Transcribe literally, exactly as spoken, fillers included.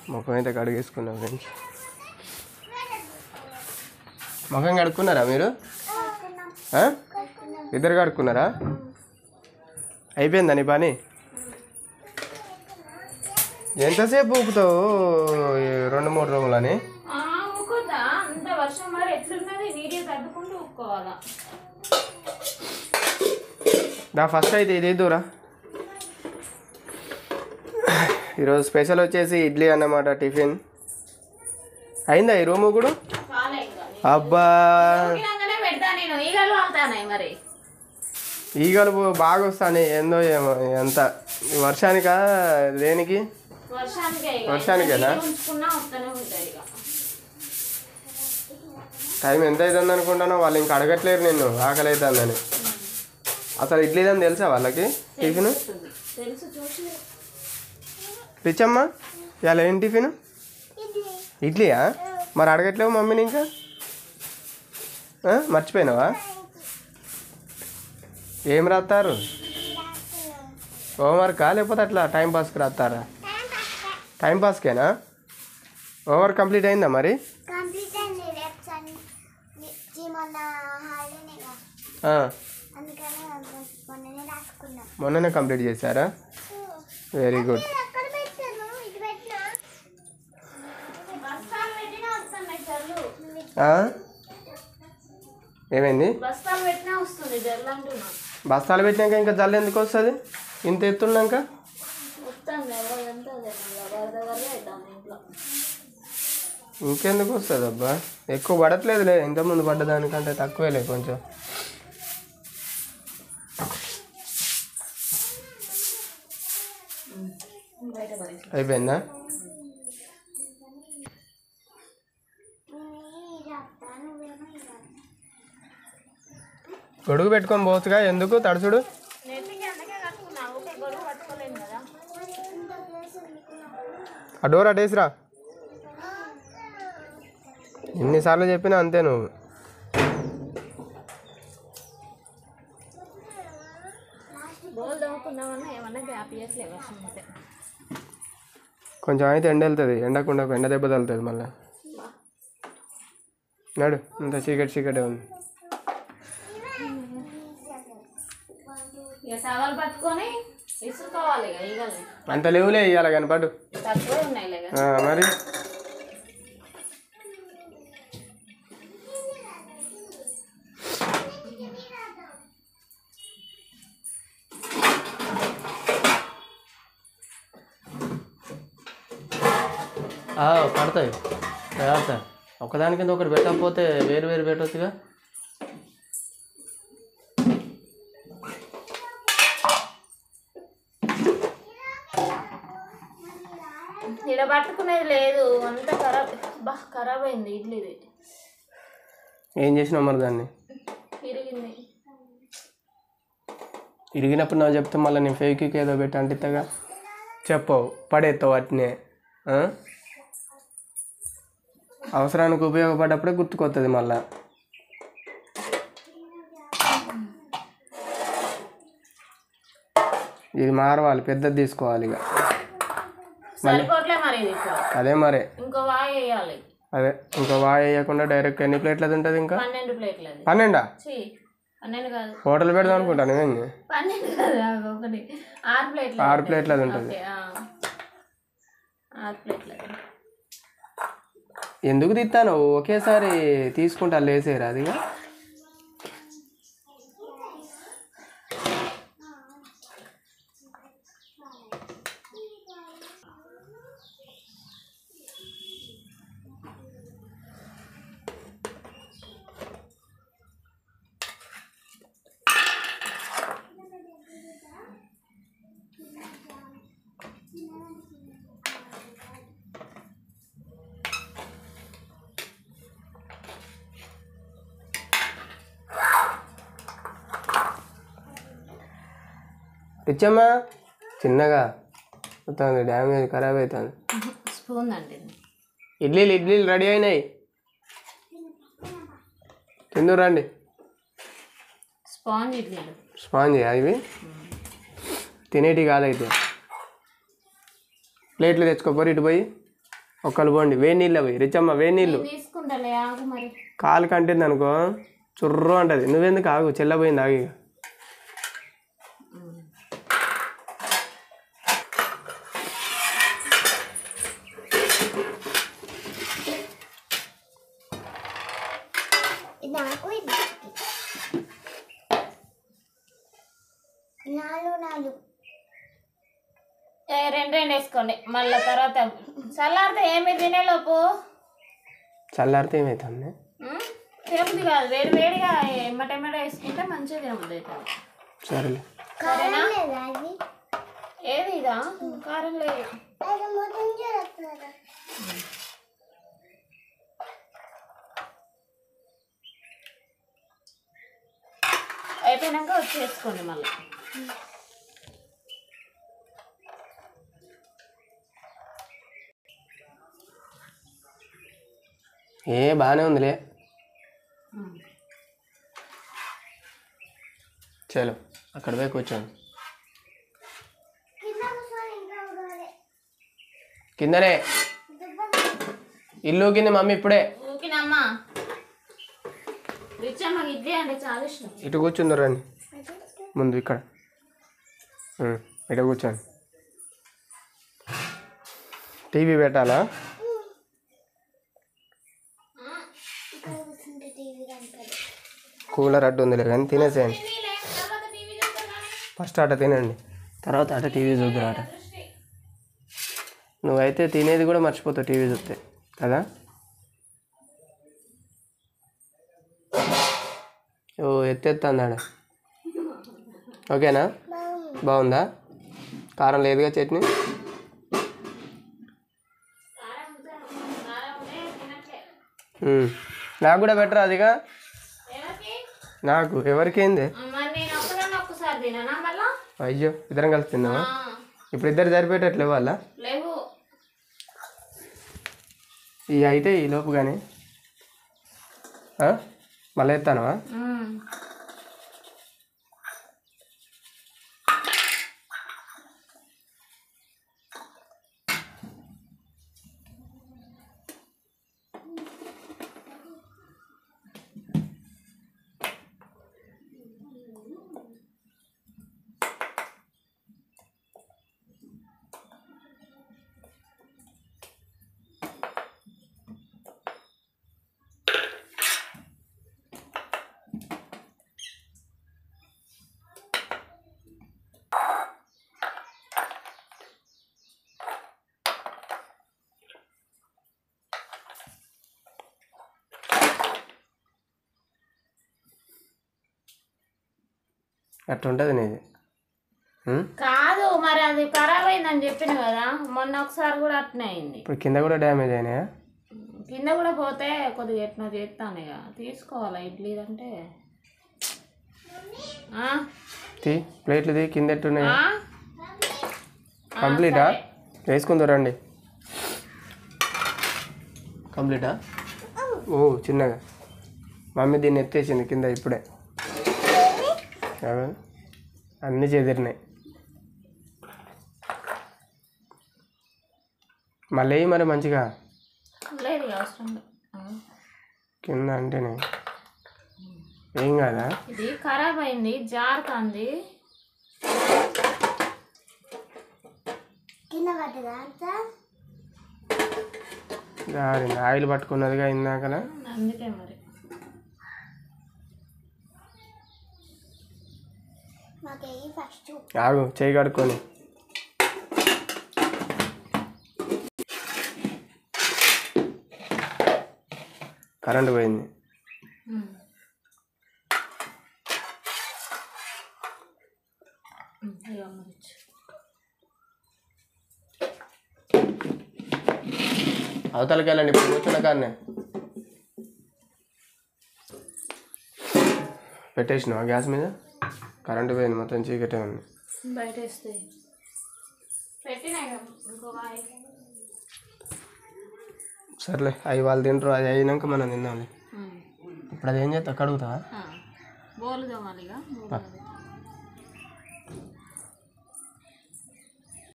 ముఖం అయితే కడిగేసుకున్నాం ఫ్రెండ్స్. ముఖం కడుక్కున్నారా మీరు? ఇద్దరు కడుక్కున్నారా? అయిపోయిందా నీ పని? ఎంతసేపు ఊపుతావు రెండు మూడు రోజులని? దా ఫస్ట్ అయితే ఇది దూరా. ఈరోజు స్పెషల్ వచ్చేసి ఇడ్లీ అన్నమాట. టిఫిన్ అయిందా ఈ రూము కూడా? అబ్బా ఈగలు బాగా వస్తాయి. ఏందో ఏమో ఎంత వర్షానికా దేనికి? వర్షానికేనా? టైం ఎంత అవుతుంది అనుకుంటానో వాళ్ళు ఇంకా అడగట్లేరు నిన్ను ఆకలి అవుతుందని. అసలు ఇడ్లీ అని తెలుసా వాళ్ళకి? టిఫిన్ పిచ్చమ్మా ఇవాళ ఏం టిఫిన్? ఇడ్లీయా? మరి అడగట్లేవు మమ్మీని ఇంకా? మర్చిపోయినావా? ఏం రాస్తారు? హోంవర్కా లేకపోతే అట్లా టైంపాస్కి రాస్తారా? టైంపాస్కేనా? హోంవర్క్ కంప్లీట్ అయిందా మరి? మొన్ననే కంప్లీట్ చేశారా? Very good. ఏమైంది? బస్తాలు పెట్టినాక ఇంకా జల్లు ఎందుకు వస్తుంది? ఇంత ఎత్తున్నాక ఇంకెందుకు వస్తుంది అబ్బా? ఎక్కువ పడట్లేదులే, ఇంతకుముందు పడ్డదానికంటే తక్కువేలే కొంచెం. అయిపోయిందా? గొడుగు పెట్టుకొని పోతుగా, ఎందుకు తడుచుడు? ఆ డోర్ అటేసిరా. ఎన్నిసార్లు చెప్పినా అంతే నువ్వు. కొంచెం అయితే ఎండ వెళ్తుంది. ఎండకుండా ఎండ దెబ్బ తగులుతుంది మళ్ళీ. నడు, ఇంత చీకటి చీకటే ఉంది. అంత లేవులే ఇవ్వాలి కానీ పడు మరి. పడతాయి తర్వాత. ఒకదాని కింద ఒకటి పెట్టకపోతే వేరు వేరు పెట్టవచ్చుగా. ఇక్కడ పట్టుకునేది లేదు, అంతా ఖరాబ్. బా ఖరాబ్ అయింది ఇడ్లీది. ఏం చేసినావు మరి దాన్ని? ఇరిగింది. ఇరిగినప్పుడు నాకు చెప్తే మళ్ళీ నేను ఫేక్ ఏదో పెట్టి అంటితగా చెప్పవు, పడేస్తావు వాటినే. అవసరానికి ఉపయోగపడ్డప్పుడే గుర్తుకొస్తుంది మళ్ళా. ఇది మారవాలి, పెద్దది తీసుకోవాలి ఇక. అదే మరి ఇంకో వాయి వేయాలి. అదే ఇంకో వాయి వేయకుండా డైరెక్ట్ ఎన్ని ప్లేట్లది ఉంటుంది? ఇంకా పన్నెండు ప్లేట్ల. పన్నెండా? పన్నెండు కాదు, హోటల్ పెడదాం అనుకుంటాను. ఏంది పన్నెండు కాదు, ఒకటి ఆరు ప్లేట్లు. ఆరు ప్లేట్లది ఉంటుంది. ఆరు ప్లేట్లది. ఎందుకు తిత్తాను? ఒకేసారి తీసుకుంటా లేసేరా అదిగా. తెచ్చమ్మా చిన్నగా అవుతుంది, డ్యామేజ్ ఖరాబ్ అవుతుంది. స్పూన్ అండి. ఇడ్లీలు ఇడ్లీలు రెడీ అయినాయి, తిందురు రండి. స్పాంజ్ ఇడ్లీలు. స్పాంజ్ అవి తినేటి కాదైతే. ప్లేట్లు తెచ్చుకోపోరు ఇటు పోయి. ఒక్కలు పోండి. వేడి నీళ్ళు అవి రిచమ్మ, వేడి నీళ్ళు. తీసుకుంటాలే ఆగు మరి. కాలు కంటింది అనుకో చుర్రు అంటది. నువ్వెందుకు ఆగు, చెల్లపోయింది ఆగి. రెండు రెండు వేసుకోండి మళ్ళీ తర్వాత చల్లారితే ఏమి తినేలోపు. చల్లారితే ఏమవుతుంది? తినబుద్ది కాదు, వేడి వేడిగా ఎమ్మటెమ్మట వేసుకుంటే మంచిగా తినబుద్ది అవుతుంది. సరేలే. సరేనా? ఏది ఇదా? కారం లేదు. అయిపోయినాక వచ్చి వేసుకోండి మళ్ళీ. ఏ బాగానే ఉందిలే. చలో అక్కడ పోయి కూర్చోండి. కిందనే ఇల్లు కింద మమ్మీ ఇప్పుడే. ఊకినమ్మా రిచమ్మ ఇడ్లీ అంటే చాలా ఇష్టం. ఇటు కూర్చుందరు రండి ముందు ఇక్కడ. ఇటు కూర్చోండి. టీవీ పెట్టాలా? కూలర్ అడ్డు ఉందిలే కానీ తినేసేయండి. ఫస్ట్ అట తినండి, తర్వాత అట టీవీ చూద్దురు. అట నువ్వైతే తినేది కూడా మర్చిపోతావు టీవీ చూస్తే కదా. ఓ ఎత్తెత్తంది ఆడ. ఓకేనా? బాగుందా? కారం లేదుగా చట్నీ? నాకు కూడా బెటర్ అదిగా. నాకు ఎవరికేంది? అయ్యో ఇద్దరం కలిసి తిన్నావా? ఇప్పుడు ఇద్దరు సరిపోయేటట్లు వాళ్ళ ఇవి అయితే ఈ లోపు కానీ మళ్ళీ ఎత్తానవా? అట్లా ఉంటుంది నీది. కాదు మరి అది ఖరాబ్ అయిందని చెప్పిన కదా, మొన్న ఒకసారి కూడా అట్నే అయింది. ఇప్పుడు కింద కూడా డ్యామేజ్ అయినాయా? కింద కూడా పోతే కొద్దిగా ఎట్లా చేస్తాను ఇక తీసుకోవాలా ఇడ్లీ అంటే. తీ ప్లేట్లు తీ, కింద ఎట్టున్నాయి. కంప్లీటా? వేసుకుందరు రండి. కంప్లీటా? ఓ చిన్నగా మమ్మీ దీన్ని ఎత్తేసింది కింద ఇప్పుడే. అన్నీ చెదిరినాయి. మళ్ళీ మరి మంచిగా కింద అంటేనే ఏం కాదా? ఇది ఖరాబ్ అయింది, జారుతుంది. జారింది, ఆయిల్ పట్టుకున్నదిగా ఇందాకలా, అందుకే మరి. ఆగు చేయి కడుక్కొని. కరెంటు పోయింది. అవతలకి వెళ్ళండి, ఇప్పుడు కూర్చున్న కానీ పెట్టేసినావా గ్యాస్ మీద? కరెంటు పోయింది, మొత్తం చీకటే ఉంది. బయట సర్లే అవి వాళ్ళు తింటారు, అది అయినాక మనం తిందాం. ఇప్పుడు అది ఏం చేస్తా కడుగుతావా? బోలు